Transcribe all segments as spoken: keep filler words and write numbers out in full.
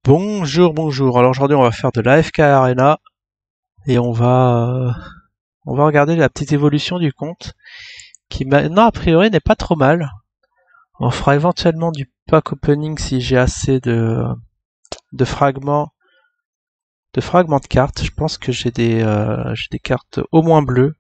Bonjour, bonjour. Alors aujourd'hui, on va faire de l'A F K Arena et on va euh, on va regarder la petite évolution du compte qui maintenant a priori n'est pas trop mal. On fera éventuellement du pack opening si j'ai assez de de fragments de fragments de cartes. Je pense que j'ai des euh, j'ai des cartes au moins bleues.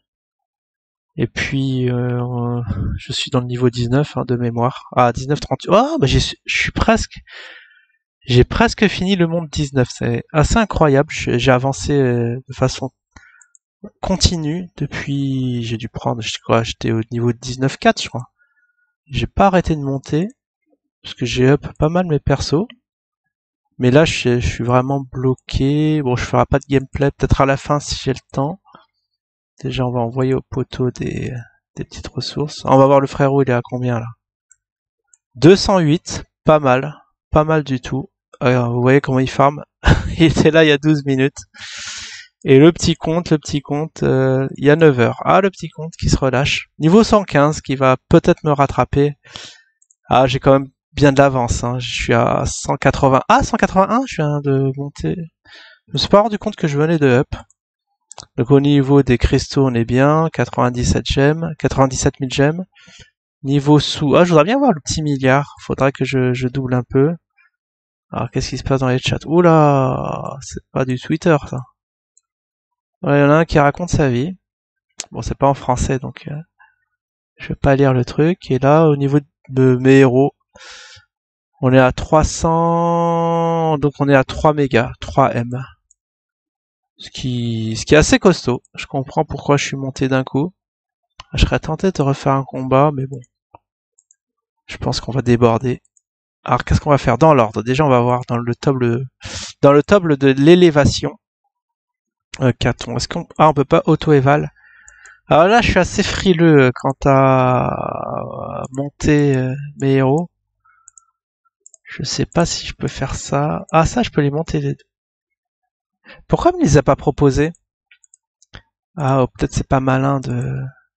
Et puis euh, je suis dans le niveau dix-neuf hein, de mémoire. Ah dix-neuf trente. Oh bah j'ai je suis presque J'ai presque fini le monde dix-neuf, c'est assez incroyable. J'ai avancé euh, de façon continue depuis. J'ai dû prendre, je crois, j'étais au niveau de dix-neuf quatre, je crois. J'ai pas arrêté de monter parce que j'ai up pas mal mes persos. Mais là, je, je suis vraiment bloqué. Bon, je ferai pas de gameplay, peut-être à la fin si j'ai le temps. Déjà, on va envoyer au poteau des, des petites ressources. On va voir le frérot, il est à combien là? deux cent huit, pas mal, pas mal du tout. Euh, vous voyez comment il farm. Il était là il y a douze minutes. Et le petit compte, le petit compte, euh, il y a neuf heures. Ah, le petit compte qui se relâche. Niveau cent quinze, qui va peut-être me rattraper. Ah, j'ai quand même bien de l'avance. Hein. Je suis à cent quatre-vingts. Ah, cent quatre-vingt-un, je viens de monter. Je me suis pas rendu compte que je venais de up. Donc au niveau des cristaux, on est bien. quatre-vingt-dix-sept gemmes. quatre-vingt-dix-sept mille gemmes. Niveau sous... Ah, je voudrais bien voir le petit milliard. Faudrait que je, je double un peu. Alors, qu'est-ce qui se passe dans les chats? Oula, c'est pas du Twitter, ça. Ouais, il y en a un qui raconte sa vie. Bon, c'est pas en français, donc euh, je vais pas lire le truc. Et là, au niveau de mes héros, on est à trois cents... Donc on est à trois mégas, trois M. Ce qui, ce qui est assez costaud. Je comprends pourquoi je suis monté d'un coup. Je serais tenté de refaire un combat, mais bon. Je pense qu'on va déborder. Alors, qu'est-ce qu'on va faire dans l'ordre? Déjà, on va voir dans le table, dans le table de l'élévation. Euh, Caton. Est-ce qu'on, ah, on peut pas auto-éval? Alors là, je suis assez frileux quant à monter euh, mes héros. Je sais pas si je peux faire ça. Ah, ça, je peux les monter les deux. Pourquoi il me les a pas proposés? Ah, oh, peut-être c'est pas malin de...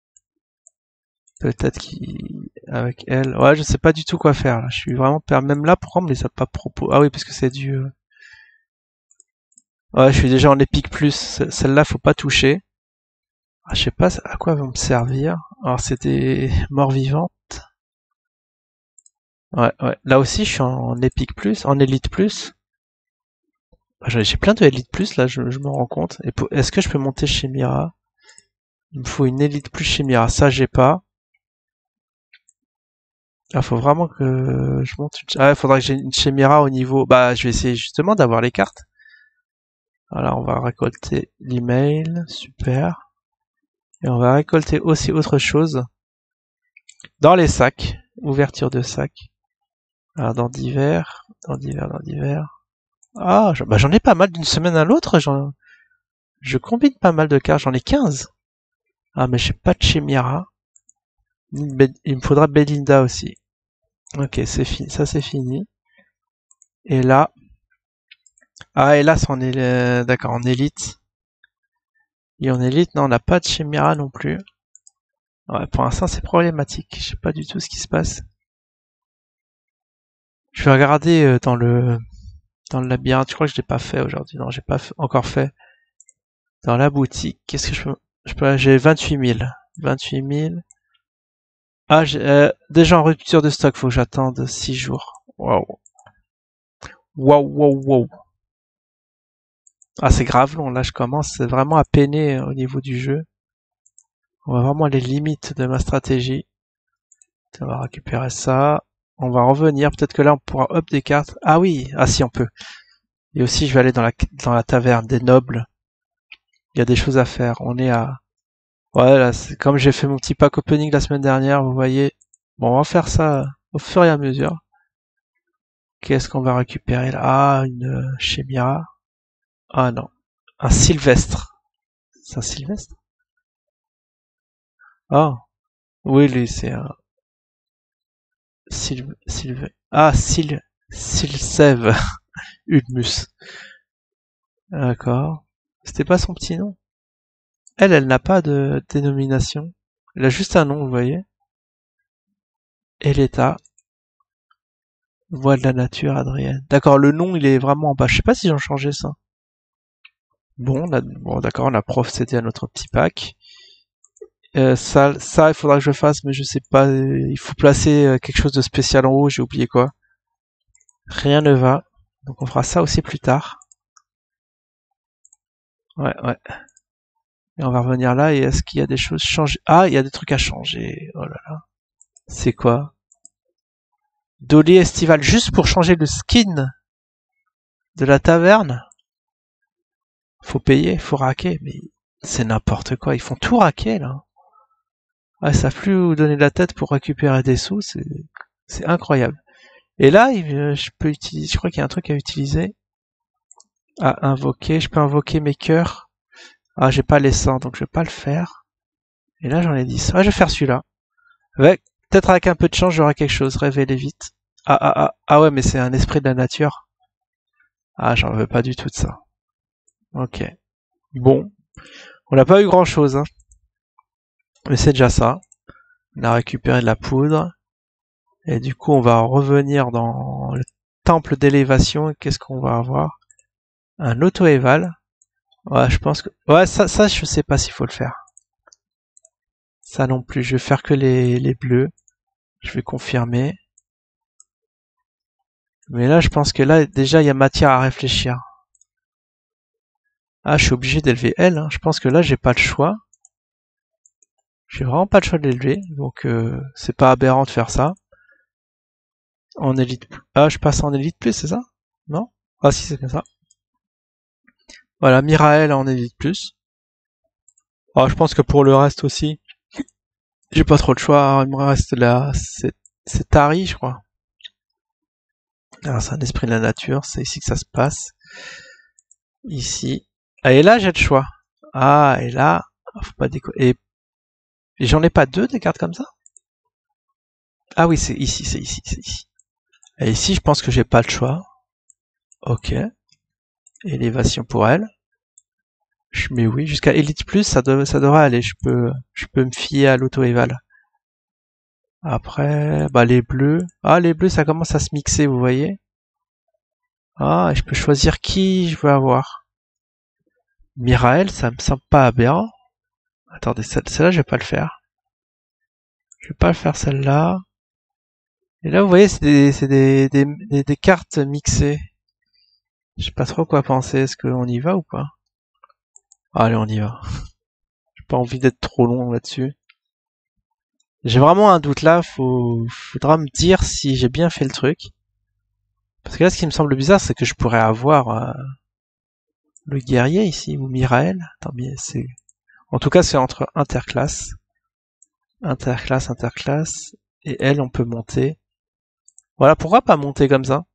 Peut-être qu'il... Avec elle... Ouais, je sais pas du tout quoi faire, là. Je suis vraiment... per- Même là, pourquoi on me les a pas proposés? Ah oui, parce que c'est du... euh, Ouais, je suis déjà en épique plus. Ce- Celle-là, faut pas toucher. Ah, je sais pas à quoi elles vont me servir. Alors, c'est des morts vivants. Ouais, ouais. Là aussi, je suis en épique plus, en élite plus. Ah, J'ai j'ai plein de élite plus, là, je, je me rends compte. Et pour- est-ce que je peux monter chez Mira? Il me faut une élite plus chez Mira. Ça, j'ai pas. Il faut vraiment que je monte une... Ah, il faudra que j'ai une chez Mira au niveau... Bah, je vais essayer justement d'avoir les cartes. Voilà, on va récolter l'email. Super. Et on va récolter aussi autre chose. Dans les sacs. Ouverture de sacs. Alors, dans divers. Dans divers, dans divers. Ah, j'en bah, j'en ai pas mal d'une semaine à l'autre. J'en... Je combine pas mal de cartes. J'en ai quinze. Ah, mais j'ai pas de chez Mira. Il me faudra Belinda aussi. Ok, c'est fini. Ça, c'est fini. Et là... Ah, et là, c'en est... euh, D'accord, en élite. Et en élite, non, on n'a pas de Chimera non plus. Ouais, pour l'instant, c'est problématique. Je sais pas du tout ce qui se passe. Je vais regarder euh, dans le dans le labyrinthe. Je crois que je l'ai pas fait aujourd'hui. Non, j'ai pas f- encore fait. Dans la boutique, qu'est-ce que je peux... Je peux... J'ai vingt-huit mille. vingt-huit mille. Ah, j'ai euh, déjà en rupture de stock. Faut que j'attende six jours. Waouh. Waouh, waouh, waouh. Ah, c'est grave long. Là, je commence vraiment à peiner au niveau du jeu. On va vraiment les limites de ma stratégie. On va récupérer ça. On va revenir. Peut-être que là, on pourra up des cartes. Ah oui, ah si, on peut. Et aussi, je vais aller dans la, dans la taverne des nobles. Il y a des choses à faire. On est à... Ouais, là, c'est comme j'ai fait mon petit pack opening la semaine dernière, vous voyez. Bon, on va faire ça au fur et à mesure. Qu'est-ce qu'on va récupérer là? Ah, une euh, Chimera. Ah non. Un Sylvestre. C'est un Sylvestre? Ah. Oui, lui, c'est un... Sylve... Sylve... Ah, Syl... Sylsève. Ulmus. D'accord. C'était pas son petit nom. Elle, elle n'a pas de dénomination. Elle a juste un nom, vous voyez. Et l'état. Voix de la nature, Adrienne. D'accord, le nom, il est vraiment en bas. Je sais pas si j'en changé ça. Bon, là, bon d'accord, on a procédé à notre petit pack. Euh, ça, ça, il faudra que je fasse, mais je sais pas. Il faut placer euh, quelque chose de spécial en haut, j'ai oublié quoi. Rien ne va. Donc on fera ça aussi plus tard. Ouais, ouais. Et on va revenir là, et est-ce qu'il y a des choses changées? Ah, il y a des trucs à changer. Oh là là. C'est quoi? Dolly estival, juste pour changer le skin de la taverne? Faut payer, faut raquer, mais c'est n'importe quoi. Ils font tout raquer, là. Ah, ils savent plus où donner de la tête pour récupérer des sous, c'est, c'est incroyable. Et là, il- je peux utiliser, je crois qu'il y a un truc à utiliser. À invoquer, je peux invoquer mes cœurs. Ah, j'ai pas les cent, donc je vais pas le faire. Et là, j'en ai dix. Ah, je vais faire celui-là. Ouais, peut-être avec un peu de chance, j'aurai quelque chose. Révéler vite. Ah, ah, ah, ah ouais, mais c'est un esprit de la nature. Ah, j'en veux pas du tout de ça. Ok. Bon. On n'a pas eu grand chose, hein. Mais c'est déjà ça. On a récupéré de la poudre. Et du coup, on va revenir dans le temple d'élévation. Qu'est-ce qu'on va avoir? Un auto-éval. Ouais, je pense que... Ouais, ça, ça, je sais pas s'il faut le faire. Ça non plus. Je vais faire que les, les bleus. Je vais confirmer. Mais là, je pense que là, déjà, il y a matière à réfléchir. Ah, je suis obligé d'élever elle. Hein. Je pense que là, j'ai pas le choix. J'ai vraiment pas le choix de l'élever. Donc, euh, c'est pas aberrant de faire ça. En élite... Ah, je passe en élite plus, c'est ça? Non? Ah si, c'est comme ça. Voilà, Mirael en élite plus. Ah, je pense que pour le reste aussi, j'ai pas trop le choix. Il me reste là, c'est c'est Tari, je crois. Alors, c'est un esprit de la nature, c'est ici que ça se passe. Ici. Ah, et là, j'ai le choix. Ah, et là, faut pas déconner. Et, et j'en ai pas deux des cartes comme ça? Ah oui, c'est ici, c'est ici, c'est ici. Et ici, je pense que j'ai pas le choix. Ok. Élévation pour elle. Je mets oui. Jusqu'à Elite Plus, ça, de, ça devrait aller. Je peux, je peux me fier à l'auto-éval. Après, bah les bleus. Ah, les bleus, ça commence à se mixer, vous voyez. Ah, et je peux choisir qui je veux avoir. Mirael, ça me semble pas aberrant. Attendez, celle-là, je vais pas le faire. Je vais pas le faire celle-là. Et là, vous voyez, c'est des, c'est des, des, des, des cartes mixées. Je sais pas trop quoi penser. Est-ce qu'on y va ou pas? Allez, on y va. J'ai pas envie d'être trop long là-dessus. J'ai vraiment un doute là. Faut, faudra me dire si j'ai bien fait le truc. Parce que là, ce qui me semble bizarre, c'est que je pourrais avoir euh, le guerrier ici ou Mirael. Attends, mais c'est. En tout cas, c'est entre interclasse, interclasse, interclasse, et elle, on peut monter. Voilà, pourquoi pas monter comme ça?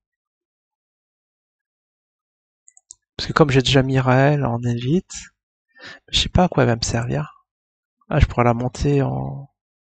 Parce que comme j'ai déjà Mirael en élite, je sais pas à quoi elle va me servir. Ah, je pourrais la monter en...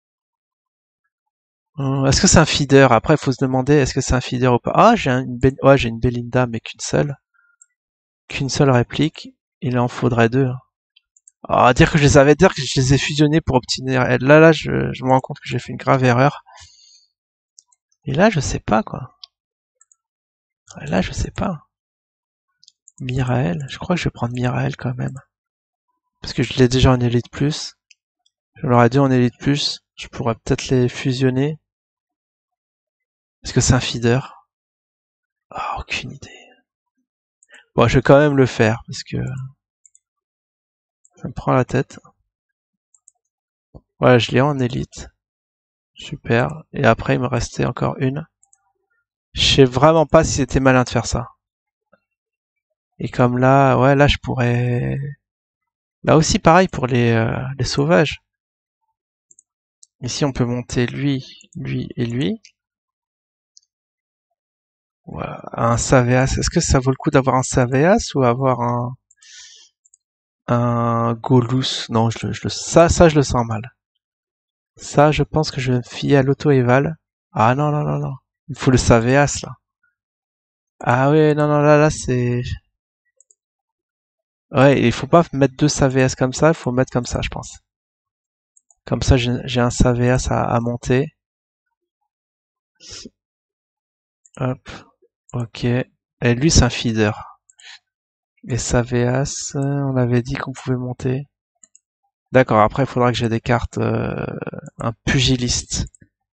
Hum, Est-ce que c'est un feeder? Après, il faut se demander, est-ce que c'est un feeder ou pas? Ah, j'ai une, Be... ouais, j'ai une Belinda, mais qu'une seule. Qu'une seule réplique. Il en faudrait deux. Ah, dire que je les avais, dire que je les ai fusionnés pour obtenir elle. Là, là, je, je me rends compte que j'ai fait une grave erreur. Et là, je sais pas, quoi. Là, je sais pas. Mirael, je crois que je vais prendre Mirael quand même. Parce que je l'ai déjà en élite plus. Je l'aurais dit en élite plus. Je pourrais peut-être les fusionner. Est-ce que c'est un feeder? Ah, aucune idée. Bon, je vais quand même le faire, parce que ça me prend la tête. Voilà, je l'ai en élite. Super. Et après, il me restait encore une. Je sais vraiment pas si c'était malin de faire ça. Et comme là, ouais, là, je pourrais... Là aussi, pareil pour les, euh, les sauvages. Ici, on peut monter lui, lui et lui. Ouais, un Saveas. Est-ce que ça vaut le coup d'avoir un Saveas ou avoir un... Un Golus? Non, je, je, ça, ça, je le sens mal. Ça, je pense que je vais me fier à l'auto-éval. Ah non, non, non, non. Il faut le Saveas, là. Ah ouais, non, non, là, là, c'est... Ouais, il faut pas mettre deux Saveas comme ça, il faut mettre comme ça, je pense. Comme ça, j'ai un Saveas à, à monter. Hop. Ok. Et lui, c'est un feeder. Et sa V S, on avait dit qu'on pouvait monter. D'accord, après, il faudra que j'ai des cartes... Euh, un pugiliste.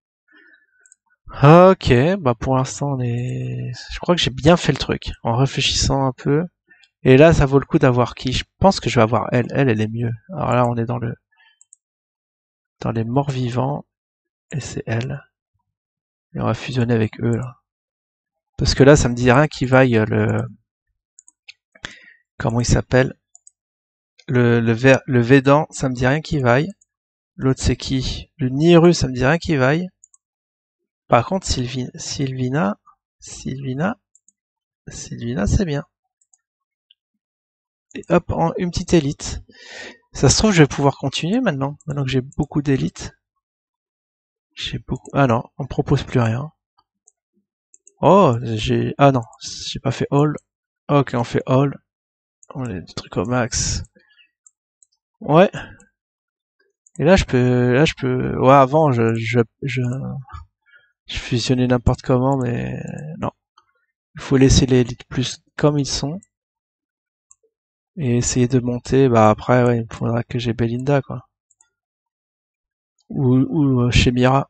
Ok, bah pour l'instant, on est... Je crois que j'ai bien fait le truc, en réfléchissant un peu. Et là, ça vaut le coup d'avoir qui? Je pense que je vais avoir elle. Elle, elle est mieux. Alors là, on est dans le... dans les morts vivants. Et c'est elle. Et on va fusionner avec eux, là. Parce que là, ça me dit rien qui vaille le... Comment il s'appelle? Le, le, ver... le Védan, ça me dit rien qui vaille. L'autre, c'est qui? Le Niru, ça me dit rien qui vaille. Par contre, Sylvi... Sylvina... Sylvina... Sylvina, c'est bien. Et hop, en une petite élite. Ça se trouve, je vais pouvoir continuer maintenant. Maintenant que j'ai beaucoup d'élites. J'ai beaucoup... Ah non, on me propose plus rien. Oh, j'ai... Ah non, j'ai pas fait all. Ok, on fait all. On a des trucs au max. Ouais. Et là, je peux... Là, je peux... Ouais, avant, je... Je, je... je fusionnais n'importe comment, mais... Non. Il faut laisser les élites plus comme ils sont. Et essayer de monter. Bah après, ouais, il faudra que j'ai Belinda, quoi. Ou, ou euh, chez Mira.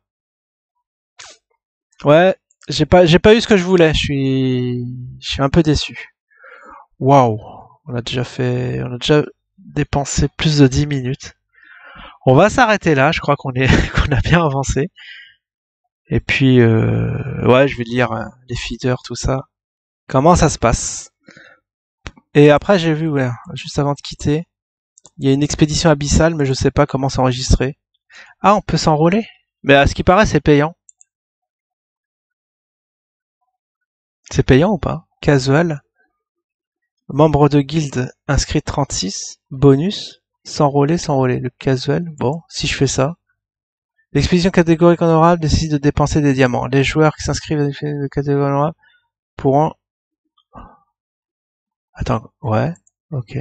Ouais, j'ai pas, j'ai pas eu ce que je voulais. Je suis, je suis un peu déçu. Waouh, on a déjà fait, on a déjà dépensé plus de dix minutes. On va s'arrêter là. Je crois qu'on est, qu'on a bien avancé. Et puis, euh, ouais, je vais lire euh, les feeders, tout ça. Comment ça se passe? Et après, j'ai vu, ouais, juste avant de quitter, il y a une expédition abyssale, mais je sais pas comment s'enregistrer. Ah, on peut s'enrôler? Mais à ce qui paraît, c'est payant. C'est payant ou pas? Casual. Membre de guilde inscrit trente-six. Bonus. S'enrôler, s'enrôler. Le casual. Bon, si je fais ça. L'expédition catégorique honorable décide de dépenser des diamants. Les joueurs qui s'inscrivent à l'expédition catégorique honorable pourront... Attends, ouais. Ok.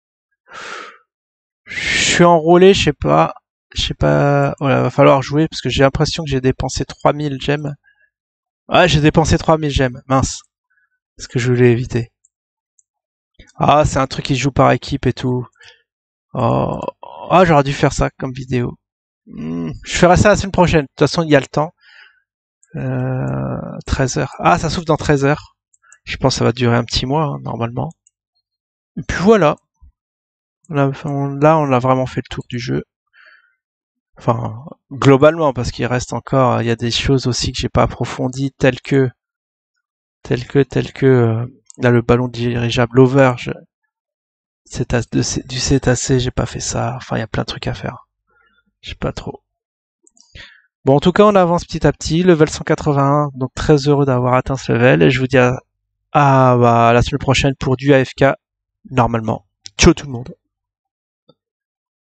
Je suis enrôlé, je sais pas. Je sais pas... Voilà, va falloir jouer parce que j'ai l'impression que j'ai dépensé trois mille gemmes. Ah, j'ai dépensé trois mille gemmes. Mince. Ce que je voulais éviter. Ah, c'est un truc qui se joue par équipe et tout. Oh. Ah, j'aurais dû faire ça comme vidéo. Hmm, je ferai ça la semaine prochaine. De toute façon, il y a le temps. Euh, treize heures. Ah, ça s'ouvre dans treize heures. Je pense que ça va durer un petit mois, hein, normalement. Et puis voilà. Là, on, là, on a vraiment fait le tour du jeu. Enfin, globalement, parce qu'il reste encore, il y a des choses aussi que j'ai pas approfondies, telles que, telles que, telles que, euh, là, le ballon dirigeable over, je, de, du cétacé, j'ai pas fait ça. Enfin, il y a plein de trucs à faire. Je sais pas trop. Bon, en tout cas, on avance petit à petit. Level cent quatre-vingt-un, donc très heureux d'avoir atteint ce level. Et je vous dis à, à, bah, à la semaine prochaine pour du A F K, normalement. Ciao tout le monde.